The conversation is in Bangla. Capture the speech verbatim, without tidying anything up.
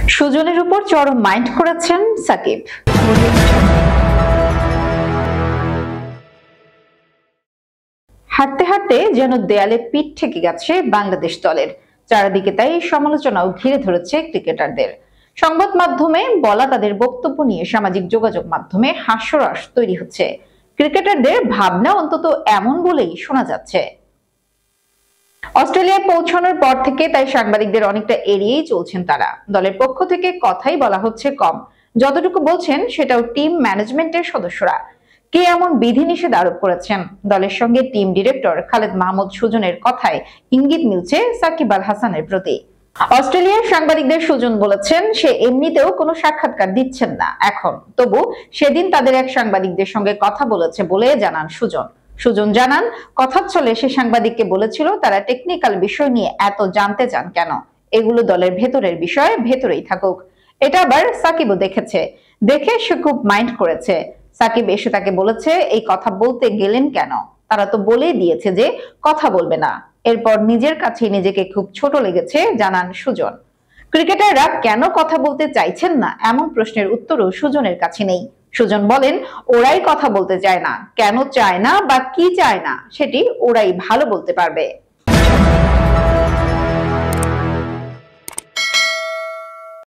সুজনের উপর চরম মাইন্ড করেছেন সাকিব। হাঁটতে হাঁটতে যেন দেয়ালে পিঠ ঠেকে গেছে বাংলাদেশ দলের। চারিদিকে তাই সমালোচনাও ঘিরে ধরেছে ক্রিকেটারদের। সংবাদ মাধ্যমে বলা তাদের বক্তব্য নিয়ে সামাজিক যোগাযোগ মাধ্যমে হাস্যরস তৈরি হচ্ছে। ক্রিকেটারদের ভাবনা অন্তত এমন বলেই শোনা যাচ্ছে। অস্ট্রেলিয়ায় পৌঁছানোর পর থেকে তাই সাংবাদিকদের অনেকটা এড়িয়েই চলছেন তারা। দলের পক্ষ থেকে কথাই বলা হচ্ছে কম, যতটুকু বলছেন সেটাও টিম ম্যানেজমেন্টের সদস্যরা। কে এমন বিধিনিষেধ আরোপ করেছেন? দলের সঙ্গে টিম ডিরেক্টর খালেদ মাহমুদ সুজনের কথায় ইঙ্গিত মিলছে সাকিব আল হাসানের প্রতি। অস্ট্রেলিয়ার সাংবাদিকদের সুজন বলেছেন সে এমনিতেও কোনো সাক্ষাৎকার দিচ্ছেন না এখন, তবু সেদিন তাদের এক সাংবাদিকদের সঙ্গে কথা বলেছে বলে জানান সুজন। সুজন জানান, কথার ছলে সে সাংবাদিককে বলেছিল তারা টেকনিক্যাল বিষয় নিয়ে এত জানতে চান কেন, এগুলো দলের ভেতরের বিষয়, ভেতরেই থাকুক। এটা আবার সাকিবও দেখেছে, দেখে সে খুব মাইন্ড করেছে। সাকিব এসে তাকে বলেছে এই কথা বলতে গেলেন কেন, তারা তো বলেই দিয়েছে যে কথা বলবে না। এরপর নিজের কাছে নিজেকে খুব ছোট লেগেছে জানান সুজন। ক্রিকেটাররা কেন কথা বলতে চাইছেন না এমন প্রশ্নের উত্তরও সুজনের কাছে নেই। সুজন বলেন ওরাই কথা বলতে চায় না, কেন চায় না বা কি চায় না সেটি ওরাই ভালো বলতে পারবে।